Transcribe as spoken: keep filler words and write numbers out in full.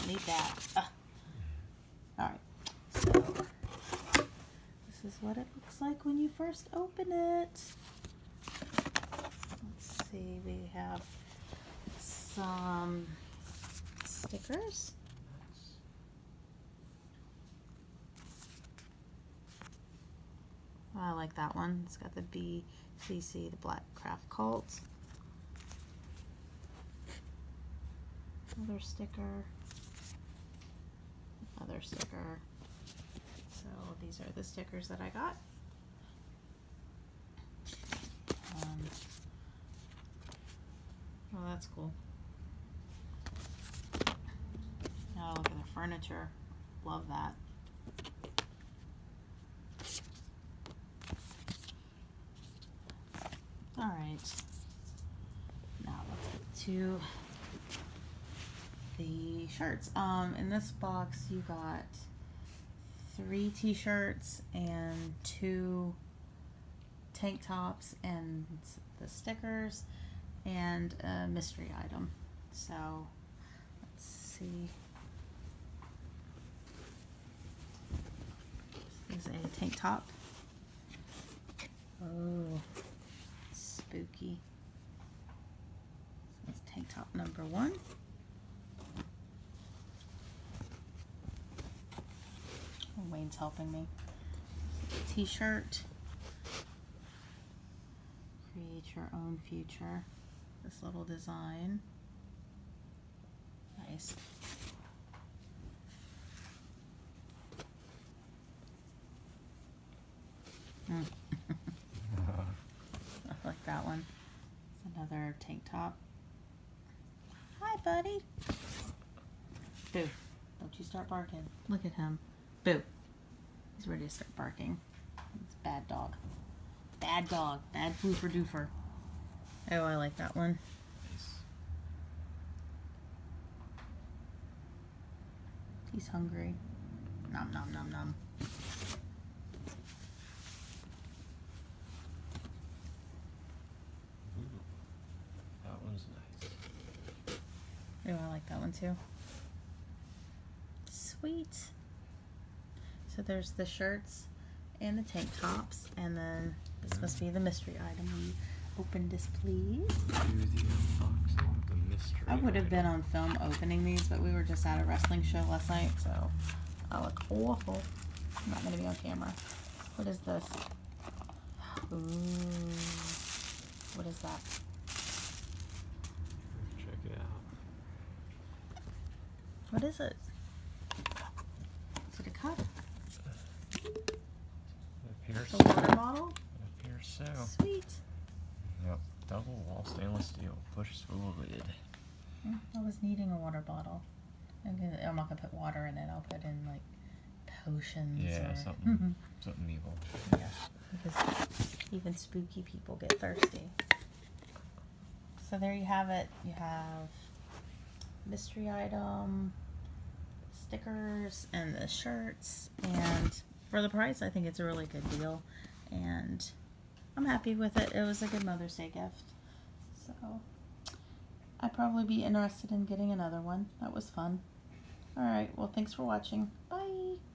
don't need that. Ah. All right, so this is what it looks like when you first open it. Let's see, we have some stickers. Oh, I like that one. It's got the B C C, the Black Craft Cult. Another sticker. Another sticker. So these are the stickers that I got. Um, oh, that's cool. Oh, look at the furniture. Love that. All right. Now let's get to the shirts. Um, in this box, you got three t-shirts and two tank tops and the stickers and a mystery item. So let's see. This is a tank top. Oh, spooky. That's tank top number one. Oh, Wayne's helping me. T-shirt. Create your own future. This little design. Nice. Mm. I like that one. It's another tank top. Hi, buddy. Boo. Don't you start barking. Look at him. Boo. He's ready to start barking. It's a bad dog. Bad dog. Bad floofer doofer. Oh, I like that one. Nice. He's hungry. Nom nom nom nom. Ooh, that one's nice. Oh, I like that one too. Sweet. So there's the shirts and the tank tops, and then this must be the mystery item. We open this, please. Do the unboxing of the mystery I would have item. been on film opening these, but we were just at a wrestling show last night, so I look awful. I'm not going to be on camera. What is this? Ooh. What is that? Check it out. What is it? Is it a cup? It appears, A water bottle? it appears so. Sweet. Yep. Double wall stainless steel. Push swivel lid. Mm, I was needing a water bottle. I'm, gonna, I'm not going to put water in it. I'll put in like potions. Yeah, or, something, something evil. Yeah, because even spooky people get thirsty. So there you have it. You have mystery item, stickers, and the shirts. And for the price, I think it's a really good deal. And I'm happy with it. It was a good Mother's Day gift. So I'd probably be interested in getting another one. That was fun. Alright, well, thanks for watching. Bye!